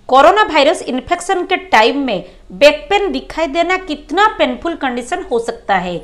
Corona virus infection के time में back pain दिखाई देना कितना पेनफुल कंडीशन हो सकता है।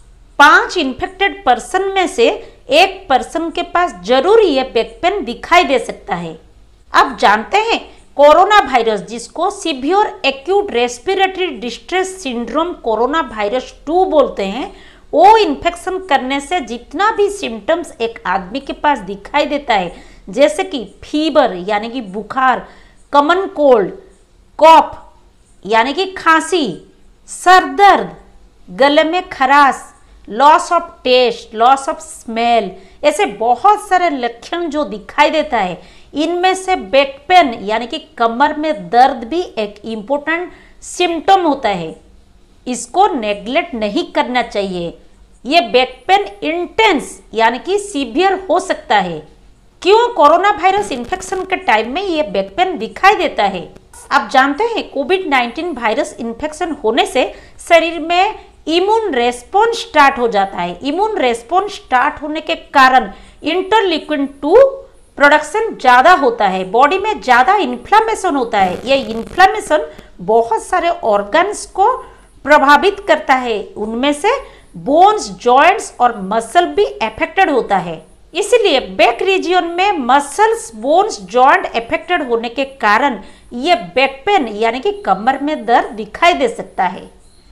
5 इन्फेक्टेड पर्सन में से एक पर्सन के पास जरूर ये बैक पेन दिखाई दे सकता है। अब जानते हैं कोरोना वायरस, जिसको severe acute respiratory distress syndrome corona virus 2 बोलते हैं, वो इन्फेक्शन करने से जितना भी सिम्टम्स एक आदमी के पास दिखाई देता है, जैसे कि फीवर यानी कि बुखार, कॉमन कोल्ड, कॉफ यानी कि खांसी, सर दर्द, गले में खराश, loss of taste, loss of smell, ऐसे बहुत सारे लक्षण जो दिखाई देता है, इनमें से बैक पेन यानी कि कमर में दर्द भी एक इम्पोर्टेंट सिम्टम होता है। इसको नेग्लेक्ट नहीं करना चाहिए। ये बैक पेन इंटेंस यानी कि सीवियर हो सकता है। क्यों कोरोना वायरस इन्फेक्शन के टाइम में ये बैक पेन दिखाई देता है? आप जानते हैं कोविड-19 वायरस इन्फेक्शन होने से शरीर में इम्यून रेस्पॉन्स स्टार्ट हो जाता है। इम्यून रेस्पॉन्स स्टार्ट होने के कारण इंटरल्यूकिन 2 प्रोडक्शन ज़्यादा होता है, बॉडी में ज़्यादा इन्फ्लामेशन होता है। ये इन्फ्लामेशन बहुत सारे ऑर्गन्स को प्रभावित करता है, उनमें से बोन्स, जॉइंट्स और मसल भी अफेक्टेड होता है। इसलिए बैक रीजियन में मसल्स, बोन्स, जॉइंट अफेक्टेड होने के कारण ये बैक पेन यानी कि कमर में दर्द दिखाई दे सकता है।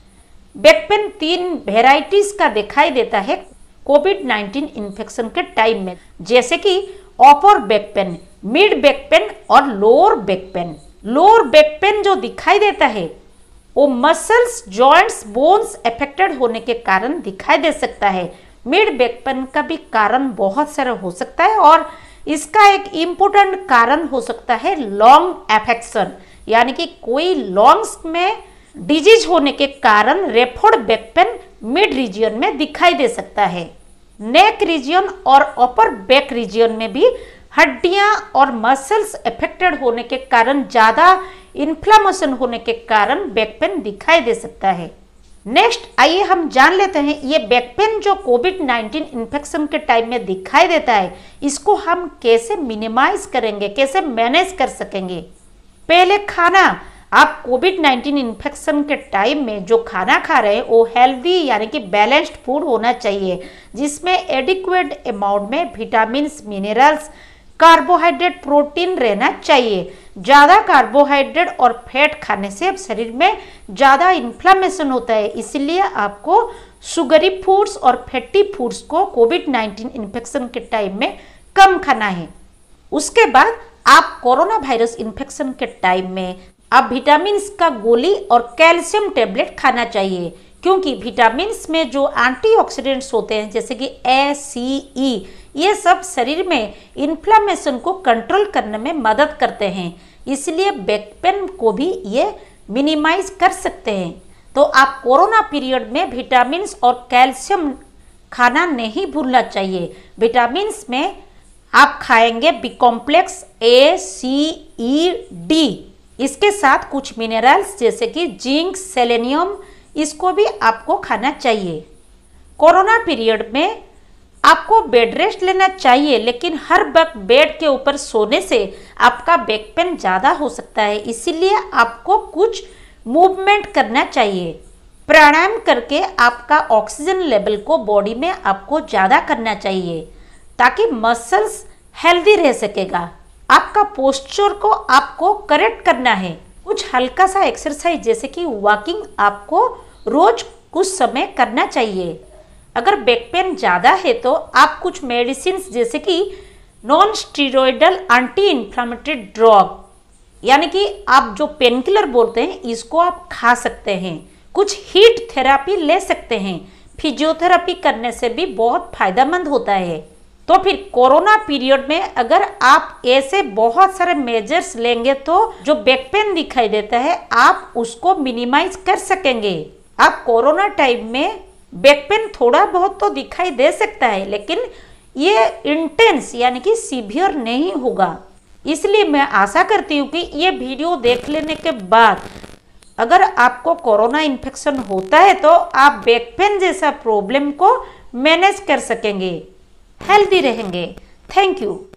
बैक पेन 3 वेराइटीज का दिखाई देता है कोविड-19 इन्फेक्शन के टाइम में, जैसे कि upper back pain, mid back pain और lower back pain. Lower back pain जो दिखाई देता है वो मसल्स, जॉइंट्स, बोन्स अफेक्टेड होने के कारण दिखाई दे सकता है। मिड बैक पेन का भी कारण बहुत सारा हो सकता है और इसका एक इम्पोर्टेंट कारण हो सकता है लॉन्ग अफेक्शन, यानी कि कोई लॉन्ग्स में डिजीज होने के कारण referred back pain mid region में दिखाई दे सकता है। नेक रीजियन और अपर बैक रीजियन में भी हड्डियां और मसल्स अफेक्टेड होने के कारण ज़्यादा इन्फ्लामेशन होने के कारण बैक पेन दिखाई दे सकता है। नेक्स्ट आइए हम जान लेते हैं ये बैक पेन जो कोविड-19 इन्फेक्शन के टाइम में दिखाई देता है, इसको हम कैसे मिनिमाइज करेंगे, कैसे मैनेज कर सकेंगे। पहले खाना, आप कोविड-19 इन्फेक्शन के टाइम में जो खाना खा रहे हैं वो हेल्दी यानी कि बैलेंस्ड फूड होना चाहिए, जिसमें एडिक्वेट अमाउंट में विटामिन्स, मिनरल्स, कार्बोहाइड्रेट, प्रोटीन रहना चाहिए। ज़्यादा कार्बोहाइड्रेट और फैट खाने से शरीर में ज़्यादा इन्फ्लामेशन होता है, इसलिए आपको शुगरी फूड्स और फैटी फूड्स को कोविड-19 इन्फेक्शन के टाइम में कम खाना है। उसके बाद आप कोरोना वायरस इन्फेक्शन के टाइम में आप विटामिन्स का गोली और कैल्शियम टेबलेट खाना चाहिए, क्योंकि विटामिन्स में जो एंटीऑक्सीडेंट्स होते हैं जैसे कि ए, सी, ई, ये सब शरीर में इन्फ्लामेशन को कंट्रोल करने में मदद करते हैं, इसलिए बैक पेन को भी ये मिनिमाइज कर सकते हैं। तो आप कोरोना पीरियड में विटामिन्स और कैल्शियम खाना नहीं भूलना चाहिए। विटामिन्स में आप खाएंगे B complex, A, C, E, D, इसके साथ कुछ मिनरल्स जैसे कि जिंक, सेलेनियम, इसको भी आपको खाना चाहिए। कोरोना पीरियड में आपको बेड रेस्ट लेना चाहिए, लेकिन हर वक्त बेड के ऊपर सोने से आपका बैक पेन ज़्यादा हो सकता है, इसीलिए आपको कुछ मूवमेंट करना चाहिए। प्राणायाम करके आपका ऑक्सीजन लेवल को बॉडी में आपको ज़्यादा करना चाहिए, ताकि मसल्स हेल्दी रह सकेगा। आपका पोस्चर को आपको करेक्ट करना है। कुछ हल्का सा एक्सरसाइज जैसे कि वॉकिंग आपको रोज कुछ समय करना चाहिए। अगर बैक पेन ज़्यादा है तो आप कुछ मेडिसिन जैसे कि non steroidal anti inflammatory drug, यानी कि आप जो पेन किलर बोलते हैं, इसको आप खा सकते हैं। कुछ हीट थेरापी ले सकते हैं। फिजियोथेरापी करने से भी बहुत फायदेमंद होता है। तो फिर कोरोना पीरियड में अगर आप ऐसे बहुत सारे मेजर्स लेंगे तो जो बैक पेन दिखाई देता है आप उसको मिनिमाइज कर सकेंगे। आप कोरोना टाइम में बैक पेन थोड़ा बहुत तो दिखाई दे सकता है, लेकिन ये इंटेंस यानी कि सीवियर नहीं होगा। इसलिए मैं आशा करती हूँ कि ये वीडियो देख लेने के बाद अगर आपको कोरोना इन्फेक्शन होता है तो आप बैक पेन जैसा प्रॉब्लम को मैनेज कर सकेंगे, हेल्दी रहेंगे। Thank you.